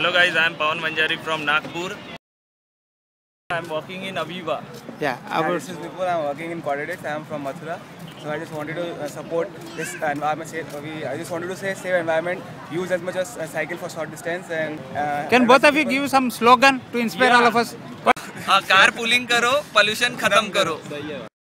Hello guys, I am Pawan Manjari from Nagpur. I am working in Aviva. Yeah, this is Vipul. I am working in Coordinates. I am from Mathura. So I just wanted to support this environment. I just wanted to say save environment, use as much as cycle for short distance. And can both of you give some slogan to inspire all of us? Carpooling karo, pollution khatam karo.